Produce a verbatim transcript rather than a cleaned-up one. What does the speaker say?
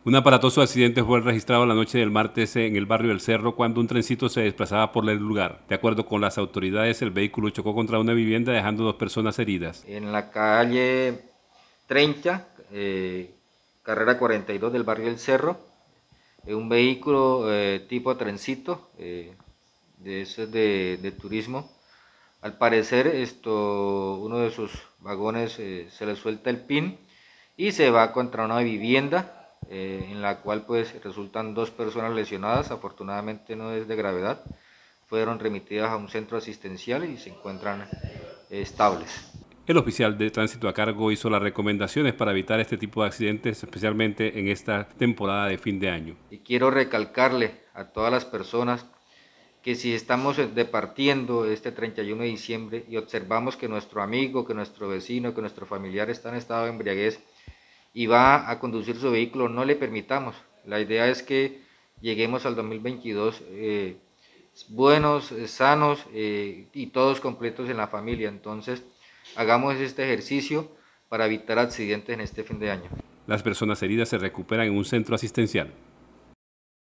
Un aparatoso accidente fue registrado la noche del martes en el barrio del Cerro cuando un trencito se desplazaba por el lugar. De acuerdo con las autoridades, el vehículo chocó contra una vivienda dejando dos personas heridas. En la calle treinta, eh, carrera cuarenta y dos del barrio del Cerro, eh, un vehículo eh, tipo trencito, eh, de esos de, de turismo. Al parecer, esto, uno de sus vagones eh, se le suelta el pin y se va contra una vivienda eh, en la cual pues resultan dos personas lesionadas. Afortunadamente no es de gravedad, fueron remitidas a un centro asistencial y se encuentran eh, estables. El oficial de tránsito a cargo hizo las recomendaciones para evitar este tipo de accidentes, especialmente en esta temporada de fin de año. Y quiero recalcarle a todas las personas que si estamos departiendo este treinta y uno de diciembre y observamos que nuestro amigo, que nuestro vecino, que nuestro familiar está en estado de embriaguez y va a conducir su vehículo, no le permitamos. La idea es que lleguemos al dos mil veintidós eh, buenos, sanos eh, y todos completos en la familia. Entonces, hagamos este ejercicio para evitar accidentes en este fin de año. Las personas heridas se recuperan en un centro asistencial.